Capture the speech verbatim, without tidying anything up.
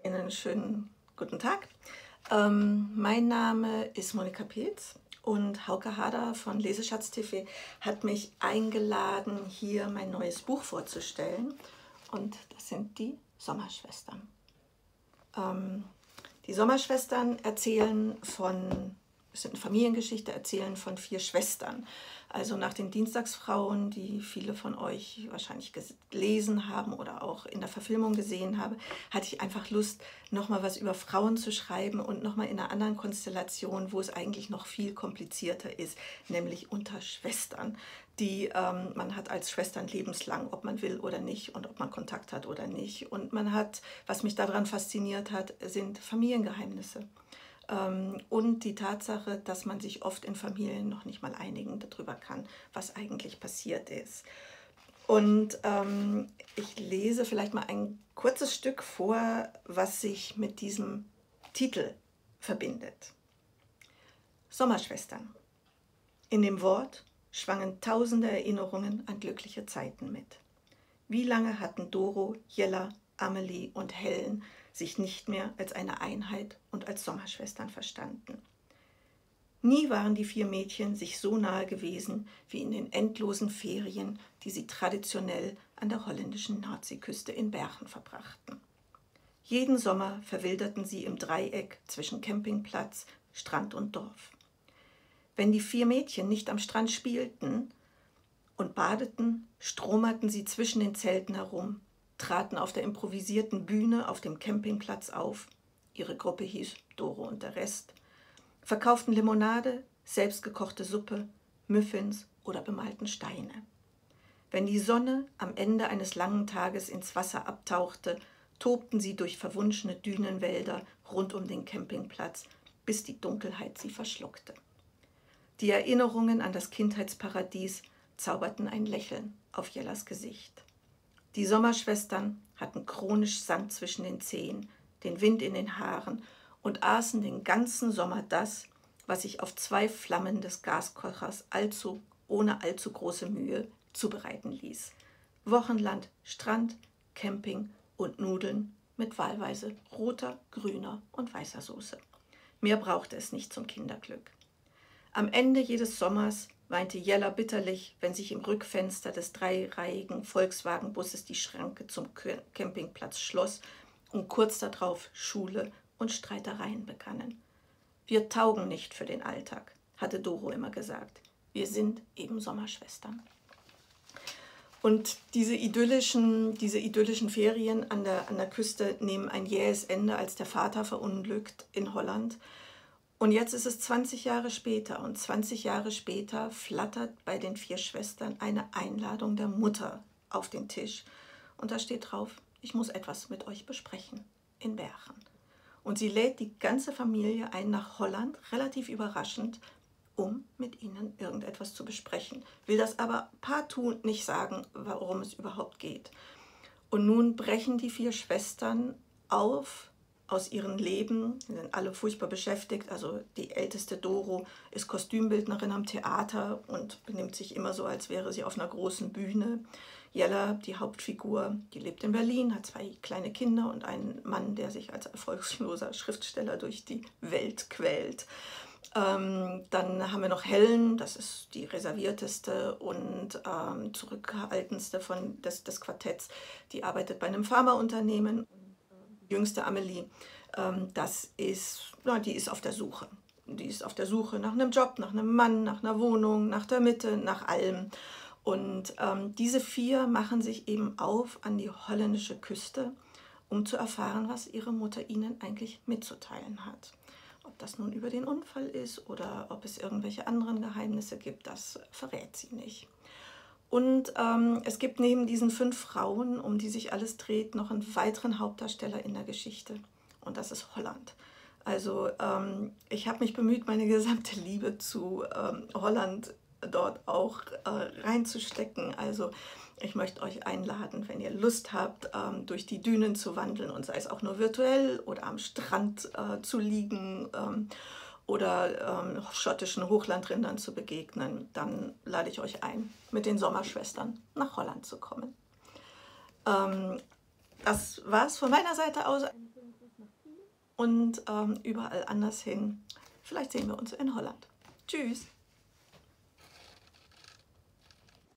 Einen schönen guten Tag. Ähm, mein Name ist Monika Pilz und Hauke Hader von Leseschatz T V hat mich eingeladen, hier mein neues Buch vorzustellen. Und das sind die Sommerschwestern. Ähm, die Sommerschwestern erzählen von, es sind eine Familiengeschichte, erzählen von vier Schwestern. Also nach den Dienstagsfrauen, die viele von euch wahrscheinlich gelesen haben oder auch in der Verfilmung gesehen haben, hatte ich einfach Lust, nochmal was über Frauen zu schreiben und nochmal in einer anderen Konstellation, wo es eigentlich noch viel komplizierter ist, nämlich unter Schwestern, die ähm, man hat als Schwestern lebenslang, ob man will oder nicht und ob man Kontakt hat oder nicht. Und man hat, was mich daran fasziniert hat, sind Familiengeheimnisse. Und die Tatsache, dass man sich oft in Familien noch nicht mal einigen darüber kann, was eigentlich passiert ist. Und ähm, ich lese vielleicht mal ein kurzes Stück vor, was sich mit diesem Titel verbindet. Sommerschwestern. In dem Wort schwangen tausende Erinnerungen an glückliche Zeiten mit. Wie lange hatten Doro, Jella, Amelie und Helen sich nicht mehr als eine Einheit und als Sommerschwestern verstanden. Nie waren die vier Mädchen sich so nahe gewesen wie in den endlosen Ferien, die sie traditionell an der holländischen Nordseeküste in Bergen verbrachten. Jeden Sommer verwilderten sie im Dreieck zwischen Campingplatz, Strand und Dorf. Wenn die vier Mädchen nicht am Strand spielten und badeten, stromerten sie zwischen den Zelten herum, traten auf der improvisierten Bühne auf dem Campingplatz auf, ihre Gruppe hieß Doro und der Rest, verkauften Limonade, selbstgekochte Suppe, Muffins oder bemalten Steine. Wenn die Sonne am Ende eines langen Tages ins Wasser abtauchte, tobten sie durch verwunschene Dünenwälder rund um den Campingplatz, bis die Dunkelheit sie verschluckte. Die Erinnerungen an das Kindheitsparadies zauberten ein Lächeln auf Jellas Gesicht. Die Sommerschwestern hatten chronisch Sand zwischen den Zehen, den Wind in den Haaren und aßen den ganzen Sommer das, was sich auf zwei Flammen des Gaskochers allzu, ohne allzu große Mühe zubereiten ließ. Wochenlang Strand, Camping und Nudeln mit wahlweise roter, grüner und weißer Soße. Mehr brauchte es nicht zum Kinderglück. Am Ende jedes Sommers weinte Jella bitterlich, wenn sich im Rückfenster des dreireihigen Volkswagenbusses die Schranke zum Campingplatz schloss und kurz darauf Schule und Streitereien begannen. Wir taugen nicht für den Alltag, hatte Doro immer gesagt. Wir sind eben Sommerschwestern. Und diese idyllischen, diese idyllischen Ferien an der, an der Küste nehmen ein jähes Ende, als der Vater verunglückt in Holland. Und jetzt ist es zwanzig Jahre später und zwanzig Jahre später flattert bei den vier Schwestern eine Einladung der Mutter auf den Tisch. Und da steht drauf, ich muss etwas mit euch besprechen in Bergen. Und sie lädt die ganze Familie ein nach Holland, relativ überraschend, um mit ihnen irgendetwas zu besprechen. Will das aber partout nicht sagen, worum es überhaupt geht. Und nun brechen die vier Schwestern auf aus ihrem Leben, sie sind alle furchtbar beschäftigt. Also die älteste Doro ist Kostümbildnerin am Theater und benimmt sich immer so, als wäre sie auf einer großen Bühne. Jella, die Hauptfigur, die lebt in Berlin, hat zwei kleine Kinder und einen Mann, der sich als erfolgloser Schriftsteller durch die Welt quält. Ähm, dann haben wir noch Helen, das ist die reservierteste und ähm, zurückhaltendste von des, des Quartetts. Die arbeitet bei einem Pharmaunternehmen. Jüngste Amelie, ähm, das ist, na, die ist auf der Suche. Die ist auf der Suche nach einem Job, nach einem Mann, nach einer Wohnung, nach der Mitte, nach allem. Und ähm, diese vier machen sich eben auf an die holländische Küste, um zu erfahren, was ihre Mutter ihnen eigentlich mitzuteilen hat. Ob das nun über den Unfall ist oder ob es irgendwelche anderen Geheimnisse gibt, das verrät sie nicht. Und ähm, es gibt neben diesen fünf Frauen, um die sich alles dreht, noch einen weiteren Hauptdarsteller in der Geschichte. Und das ist Holland. Also ähm, ich habe mich bemüht, meine gesamte Liebe zu ähm, Holland dort auch äh, reinzustecken. Also ich möchte euch einladen, wenn ihr Lust habt, ähm, durch die Dünen zu wandeln und sei es auch nur virtuell oder am Strand äh, zu liegen, ähm, oder ähm, schottischen Hochlandrindern zu begegnen, dann lade ich euch ein, mit den Sommerschwestern nach Holland zu kommen. Ähm, das war es von meiner Seite aus. und ähm, überall anders hin. Vielleicht sehen wir uns in Holland. Tschüss!